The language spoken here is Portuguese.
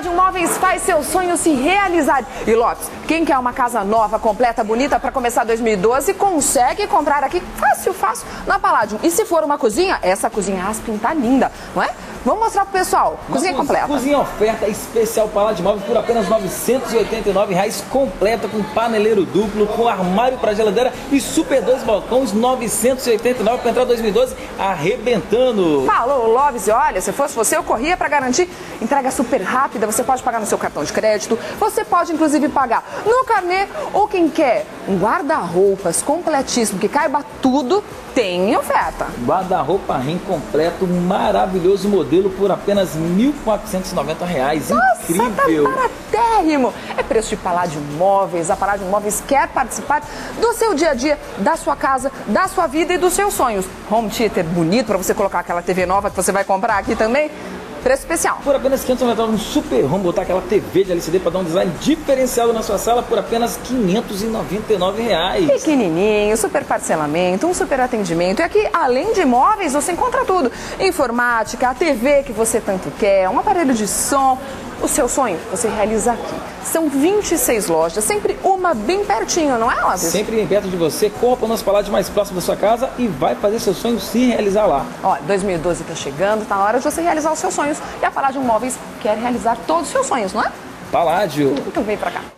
Palladio Móveis faz seu sonho se realizar. E Lopes, quem quer uma casa nova, completa, bonita para começar 2012, consegue comprar aqui fácil na Palladio. E se for uma cozinha, essa cozinha Aspen tá linda, não é? Vamos mostrar pro pessoal. Cozinha completa. Cozinha oferta especial Palladio Móveis por apenas R$ 989,00, completa com paneleiro duplo, com armário para geladeira e super 2 balcões, R$ 989 para entrar 2012 arrebentando. Falou, Lopes, e olha, se fosse você, eu corria para garantir entrega super rápida. Você pode pagar no seu cartão de crédito, você pode inclusive pagar no carnê, ou quem quer um guarda-roupas completíssimo que caiba tudo, tem oferta. Guarda-roupa Rim completo, maravilhoso modelo por apenas R$ 1.490. Nossa, incrível! Tá baratérrimo! É preço de Palladio Móveis. A Palladio Móveis quer participar do seu dia a dia, da sua casa, da sua vida e dos seus sonhos. Home theater bonito para você colocar aquela TV nova que você vai comprar aqui também. Preço especial. Por apenas R$ 590, um super home, botar aquela TV de LCD para dar um design diferenciado na sua sala por apenas R$ 599. Pequenininho, super parcelamento, um super atendimento. E aqui, além de móveis, você encontra tudo. Informática, a TV que você tanto quer, um aparelho de som. O seu sonho, você realiza aqui. São 26 lojas, sempre uma bem pertinho, não é, Lopes? Sempre bem perto de você. Corra para o nosso Palladio mais próximo da sua casa e vai fazer seu sonho se realizar lá. Ó, 2012 está chegando, tá na hora de você realizar os seus sonhos. E a Palladio Móveis quer realizar todos os seus sonhos, não é? Palladio. Então vem pra cá.